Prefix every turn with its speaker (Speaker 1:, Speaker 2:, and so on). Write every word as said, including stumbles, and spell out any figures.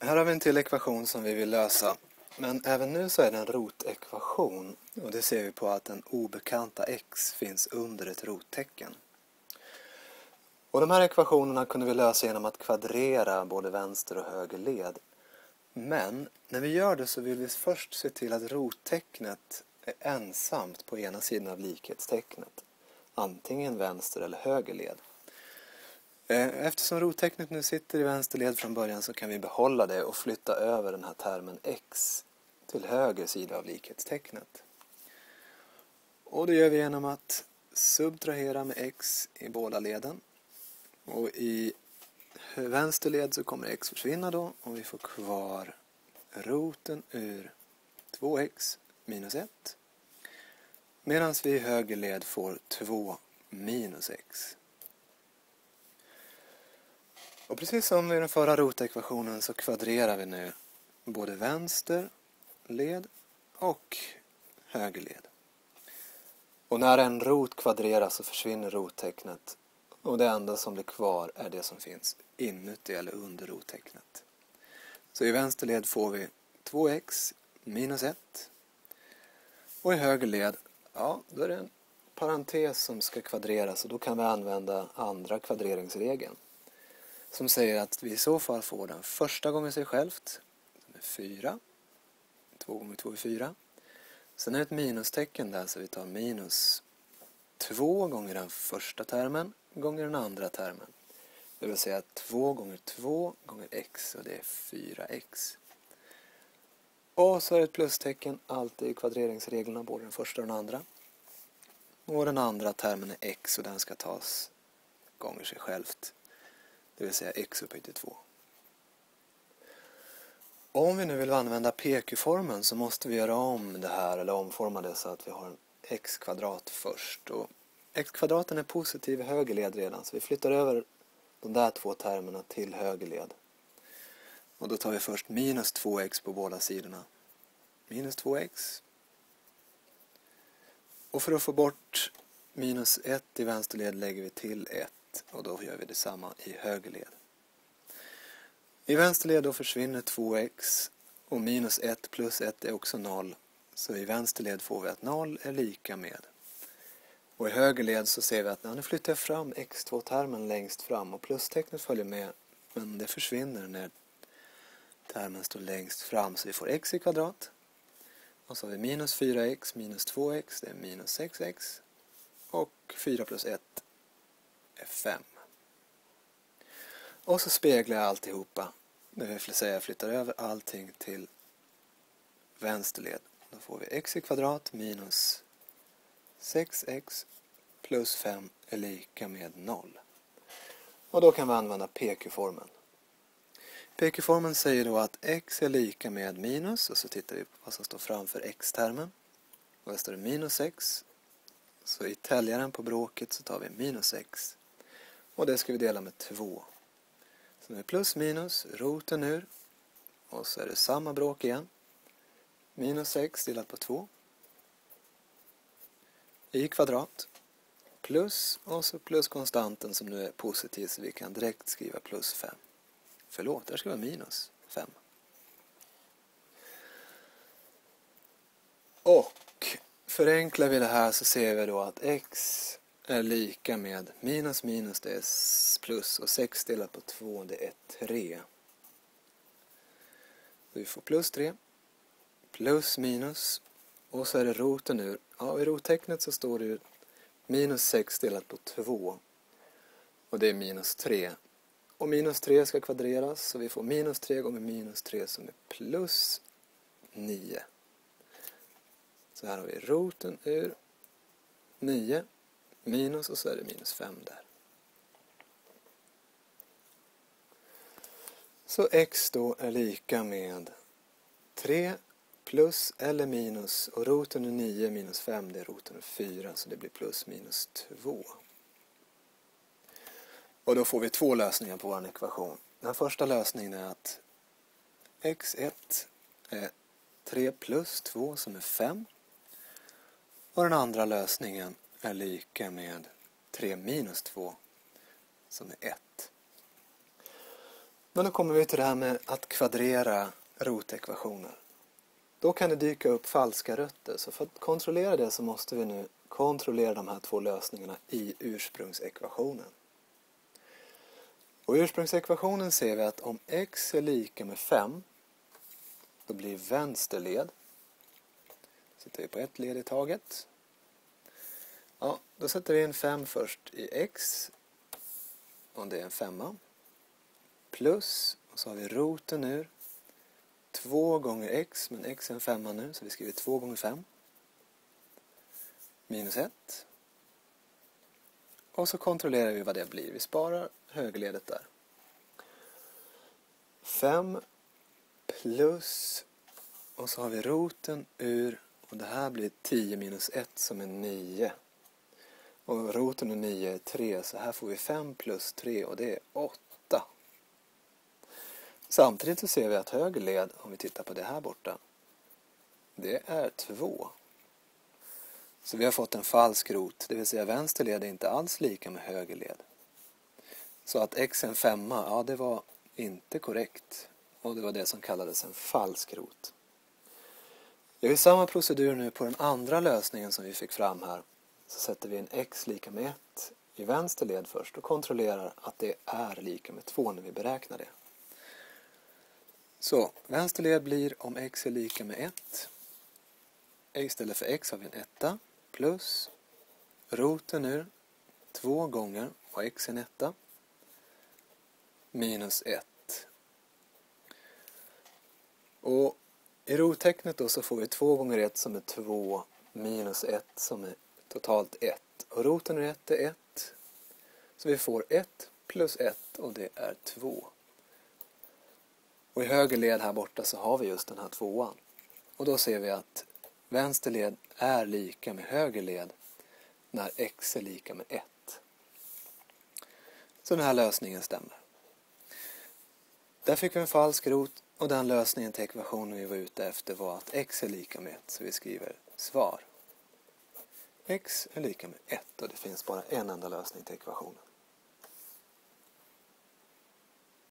Speaker 1: Här har vi en till ekvation som vi vill lösa. Men även nu så är det en rotekvation. Och det ser vi på att den obekanta x finns under ett rottecken. Och de här ekvationerna kunde vi lösa genom att kvadrera både vänster och höger led. Men när vi gör det så vill vi först se till att rottecknet är ensamt på ena sidan av likhetstecknet. Antingen vänster eller höger led. Eftersom rottecknet nu sitter i vänster led från början så kan vi behålla det och flytta över den här termen x till höger sida av likhetstecknet. Och det gör vi genom att subtrahera med x i båda leden. Och i vänster led så kommer x försvinna då och vi får kvar roten ur två x minus ett. Medan vi i höger led får två minus x. Och precis som i den förra rotekvationen så kvadrerar vi nu både vänster led och höger led. Och när en rot kvadreras så försvinner rottecknet. Och det enda som blir kvar är det som finns inuti eller under rottecknet. Så i vänster led får vi två x minus ett. Och i höger led, ja, då är det en parentes som ska kvadreras och då kan vi använda andra kvadreringsregeln. Som säger att vi i så fall får den första gången sig självt, som är fyra. två gånger två är fyra. Sen är det ett minustecken där så vi tar minus två gånger den första termen gånger den andra termen. Det vill säga två gånger två gånger x och det är fyra x. Och så är det ett plustecken alltid i kvadreringsreglerna, både den första och den andra. Och den andra termen är x och den ska tas gånger sig självt. Det vill säga x upphöjt till två. Om vi nu vill använda P Q-formen så måste vi göra om det här eller omforma det så att vi har en x-kvadrat först. Och x-kvadraten är positiv i höger led redan så vi flyttar över de där två termerna till höger led. Och då tar vi först minus två x på båda sidorna. Minus två x. Och för att få bort minus ett i vänster led lägger vi till ett. Och då gör vi detsamma i höger led. I vänster led då försvinner två x. Och minus ett plus ett är också noll. Så i vänster led får vi att noll är lika med. Och i höger led så ser vi att nu flyttar jag fram x två-termen längst fram. Och plustecknet följer med. Men det försvinner när termen står längst fram. Så vi får x i kvadrat. Och så har vi minus fyra x minus två x. Det är minus sex x. Och fyra plus ett är fem. Och så speglar jag alltihopa. Det vill säga jag flyttar över allting till vänsterled. Då får vi x i kvadrat minus sex x plus fem är lika med noll. Och då kan vi använda P Q-formen. P Q-formen säger då att x är lika med minus. Och så tittar vi på vad som står framför x-termen. Och där står det minus sex. Så i täljaren på bråket så tar vi minus sex. Och det ska vi dela med två. Så nu är plus minus, roten ur. Och så är det samma bråk igen. Minus sex delat på två. I kvadrat. Plus och så plus konstanten som nu är positiv så vi kan direkt skriva plus fem. Förlåt, där ska vara minus fem. Och förenklar vi det här så ser vi då att x är lika med minus minus det är plus och sex delat på två det är tre. Vi får plus tre. Plus minus. Och så är det roten ur. Ja, i rottecknet så står det ju minus sex delat på två. Och det är minus tre. Och minus tre ska kvadreras så vi får minus tre gånger minus tre som är plus nio. Så här har vi roten ur nio minus och så är det minus fem där. Så x då är lika med tre plus eller minus och roten ur nio minus fem det är roten ur fyra så det blir plus minus två. Och då får vi två lösningar på vår ekvation. Den första lösningen är att x ett är tre plus två som är fem. Och den andra lösningen är lika med tre minus två som är ett. Men då kommer vi till det här med att kvadrera rotekvationer. Då kan det dyka upp falska rötter. Så för att kontrollera det så måste vi nu kontrollera de här två lösningarna i ursprungsekvationen. Och i ursprungsekvationen ser vi att om x är lika med fem, då blir vänster led. Sitter vi på ett led i taget. Ja, då sätter vi in fem först i x. Om det är en femma. Plus, och så har vi roten ur två gånger x, men x är en femma nu, så vi skriver två gånger fem. Minus ett. Och så kontrollerar vi vad det blir. Vi sparar högerledet där. fem plus, och så har vi roten ur, och det här blir tio minus ett som är nio. Och roten ur nio är tre, så här får vi fem plus tre och det är åtta. Samtidigt så ser vi att höger led, om vi tittar på det här borta, det är två. Så vi har fått en falsk rot, det vill säga vänster led är inte alls lika med höger led. Så att x är en femma, ja det var inte korrekt. Och det var det som kallades en falsk rot. Gör vi samma procedur nu på den andra lösningen som vi fick fram här. Så sätter vi en x lika med ett i vänster led först och kontrollerar att det är lika med två när vi beräknar det. Så vänster led blir om x är lika med ett. Istället för x har vi en etta plus roten ur två gånger och x är en etta minus ett. Och i rottecknet då så får vi två gånger ett som är två minus ett som är totalt ett. Och roten ur ett är ett. Så vi får ett plus ett och det är två. Och i höger led här borta så har vi just den här tvåan. Och då ser vi att vänster led är lika med höger led när x är lika med ett. Så den här lösningen stämmer. Där fick vi en falsk rot och den lösningen till ekvationen vi var ute efter var att x är lika med ett. Så vi skriver svar. X är lika med ett och det finns bara en enda lösning till ekvationen.